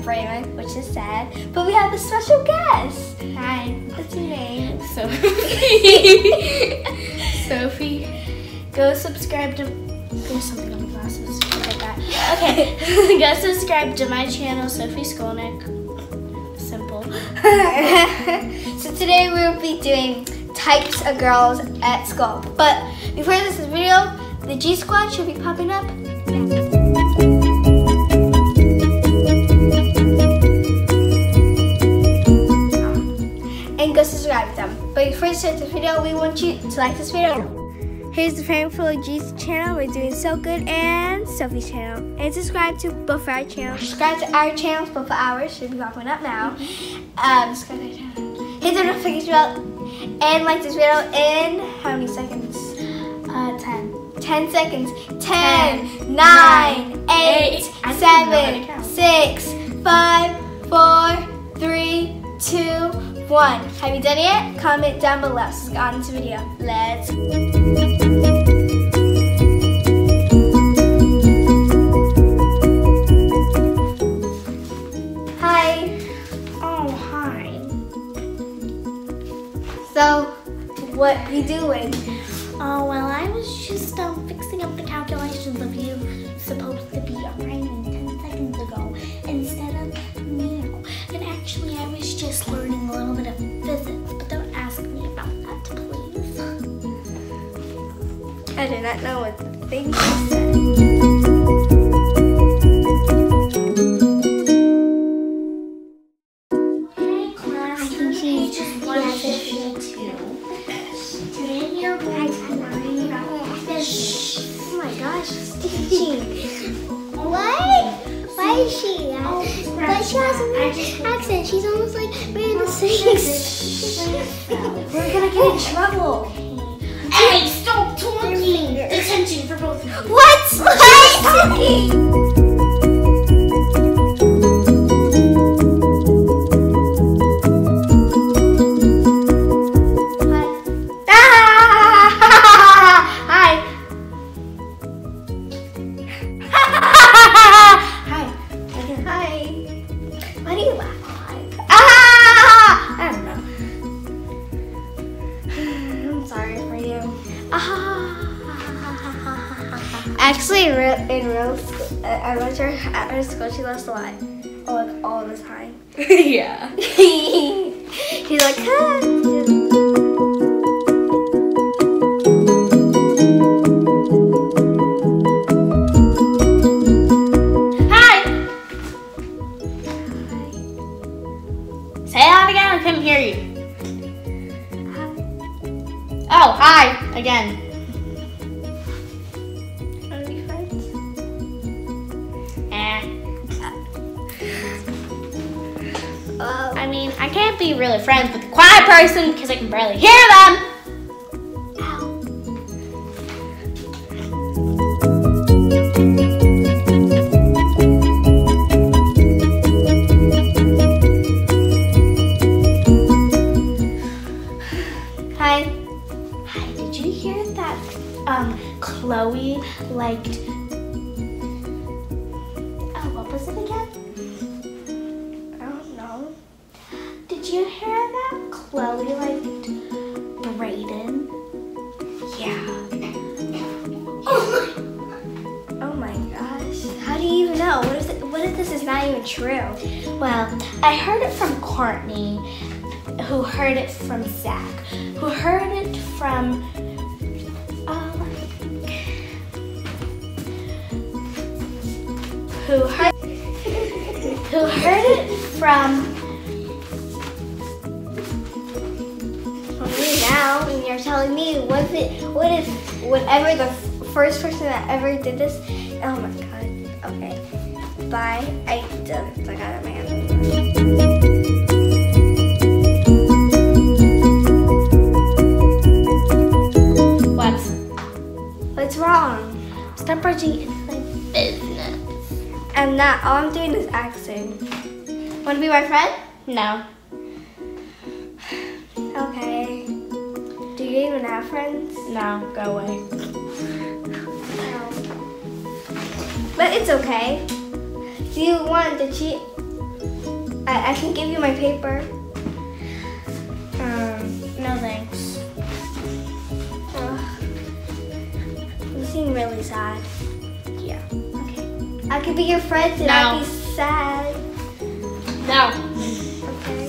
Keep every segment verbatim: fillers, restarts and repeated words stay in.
Braylon, which is sad. But we have a special guest. Hi. What's your name? Sophie. Sophie. Go subscribe to. There's something on my glasses. Forget that. Okay. Go subscribe to my channel, Sophie Skolnik. Simple. So today we will be doing types of girls at school. But before this video, the G Squad should be popping up. And go subscribe to them. But before we start this video, we want you to like this video. Here's the Fame Full of G's channel. We're doing so good, and Sophie's channel. And subscribe to both our channels. Subscribe to our channels, both of ours should be popping up now. Um, subscribe to our channel. Hit the notification bell and like this video in how many seconds? Uh, ten. ten seconds. ten, nine, eight, seven, six, five, four, three, two, one. Have you done it yet? Comment down below. Let's get on to the video. Let's go. Hi. Oh, hi. So, what you doing? Oh, well, I was just um, fixing up the calculations of you supposed to be arriving ten seconds ago instead of now. And actually, I was just learning a little bit of physics, but don't ask me about that, please. I do not know what the thing you said. Hey, class. I think she's just one fifty-two. Today you're going to learn about fish. Oh my gosh, she's teaching. What? Why is she? Oh, but she has a weird accent. She's almost like we're in the same. We're gonna get in trouble. Hey, stop talking! Detention for both of you. What? What? Actually, in real, in real school, I went to her, at her school, she laughs a lot. Oh, like all the time. Yeah. He's like, huh? Hi! Say that again, I couldn't hear you. Hi. Oh, hi, again. I mean, I can't be really friends with a quiet person because I can barely hear them. Ow. Hi. Hi, did you hear that um, Chloe liked... Oh, what was it again? Did you hear that Chloe liked Brayden? Yeah. Oh my, oh my gosh. How do you even know? What if, it, what if this is not even true? Well, I heard it from Courtney, who heard it from Zach, who heard it from, um, who heard, who heard it from, now, and you're telling me, what if it, what if, whatever the first person that ever did this, oh my god, okay, bye, I don't, I got it, man. What? What's wrong? Stop barging into my business. I'm not, all I'm doing is acting. Want to be my friend? No. Okay. Do you even have friends? No, go away. No. But it's okay. Do you want to cheat? I, I can give you my paper. Um, no thanks. Ugh. You seem really sad. Yeah. Okay. I could be your friend and No. I'd be sad. No. Okay.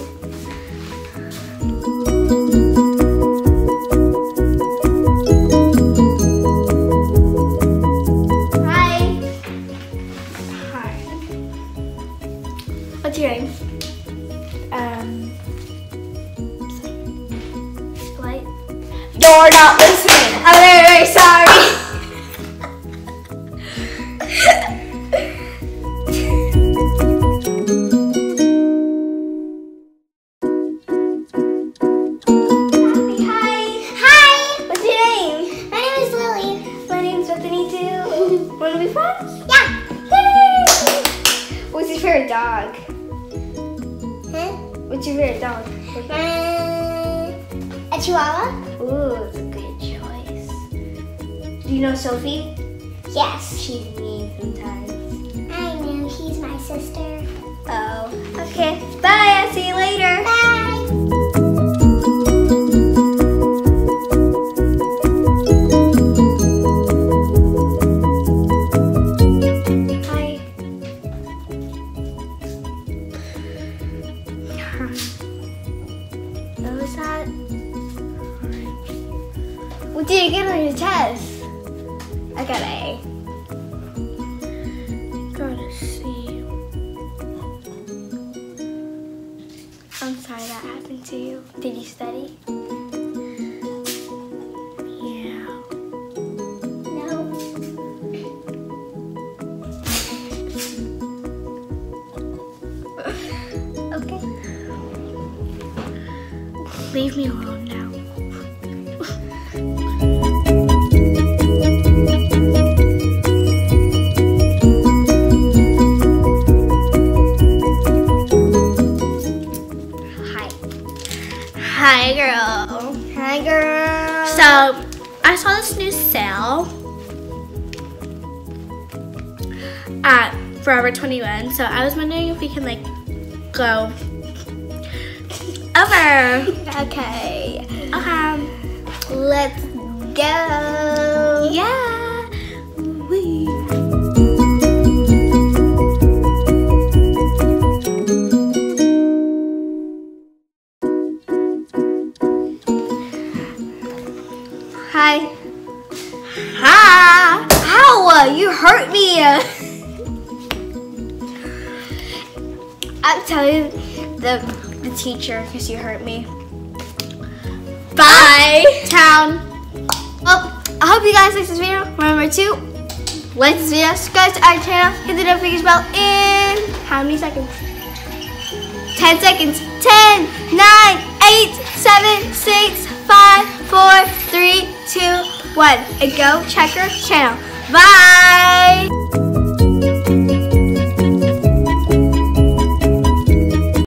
Hi. Hi. What's your name? Um, Light. you're not listening. I'm very, very sorry. Hi. Hi. What's your name? My name is Lily. My name's Bethany too. Wanna be friends? Yeah. Yay! What's your favorite dog? Huh? What's your favorite dog? Um, a Chihuahua? Ooh, it's a good choice. Do you know Sophie? Yes. She's mean sometimes. I know. She's my sister. Oh, okay. Bye. I'll see you later. Bye. Hi. What was that? What did you get on your test? I got an A. Gotta see. I'm sorry that happened to you. Did you study? Yeah. No. Okay. Leave me alone now. Hi. Hi, girl. Hi, girl. So, I saw this new sale at Forever twenty-one. So, I was wondering if we can, like, go over. Okay. Um, Let's go. yeah. Wee. Hi. Hi. Ow! You hurt me. I'm telling the the teacher because you hurt me. Bye. Town. Well, I hope you guys like this video. Remember to like this video, subscribe to our channel, hit the notification bell in how many seconds? ten seconds. ten, nine, eight, seven, six, five, four, three, two, one. And go check our channel. Bye!